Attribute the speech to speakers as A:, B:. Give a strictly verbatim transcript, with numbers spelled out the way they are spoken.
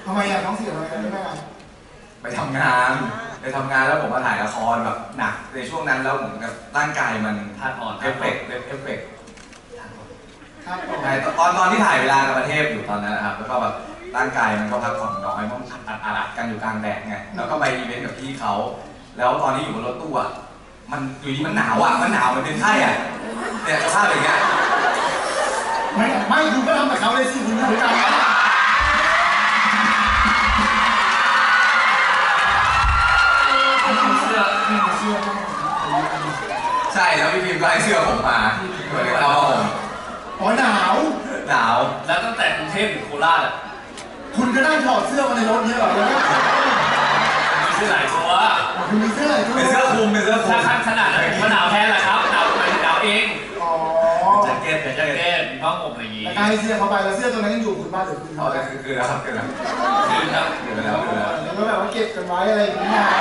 A: ทำไมอ่ะน้องเสียอะไรกันแม่
B: ไปทำงานไปทำงานแล้วผมมาถ่ายละครแบบหนักในช่วงนั้นแล้วผมกับร่างกายมัน
C: ธาตุอ่อน
B: เอฟเฟกต์เอฟเฟกต์
A: ใช่
B: ตอนตอนที่ถ่ายเวลากับประเทศอยู่ตอนนั้นนะครับแล้วก็แบบร่างกายมันก็พักผ่อนน้อยเพราะมันอัดอัดกันอยู่กลางแดดไงแล้วก็ไปอีเวนต์กับพี่เขาแล้วตอนที่อยู่บนรถตู้อ่ะมันอยู่ดีมันหนาวอ่ะมันหนาวมันเป็นไข้อ่ะเนี่ยสภาพอย่างเงี้ย
A: ไม่ไม่คุณก็ทำกับเขาเลยสิคุณอยู่ด้วยกัน
C: เสื้อเสื้อ
B: ใช่แล้วพี่พิมพ์ก็ให้เสื้อผมมาเหมือนกับเราผม
A: อ๋อหนาว
B: หนาว
C: แล้วตั้งแต่กรุงเทพถึงโคราชอ่ะ
A: คุณก็นั่งถอดเสื้อมาในรถเนี่ยเหรอ
C: มีเสื้อหลายตัว
A: คุณมีเสื้ออะไรตัว
B: เป็นเสื้อคลุมเป็นเสื้อคลุม
C: ถ้าขนาดนั้นมันหนาวแค่แหละครับหนาวเป็นหนาวเอง
A: อ๋อ
C: แจ็คเก็ตเป็นแจ็คเก็ตมีผ้าห่มอะไรอย่างงี้
A: แล้วก็ให้เสื้อเขาไปแล้วเสื้อตัวนั้นยังอยู่คุณบ้านหรือคุณ
B: อ๋อคือคือแล้วครับคือแล้ว
C: คือครับ
B: คือแล้วคือแล้ว
A: แล้วก็แบบว่าเก็บกันไว้อะไรอย่างเงี้ย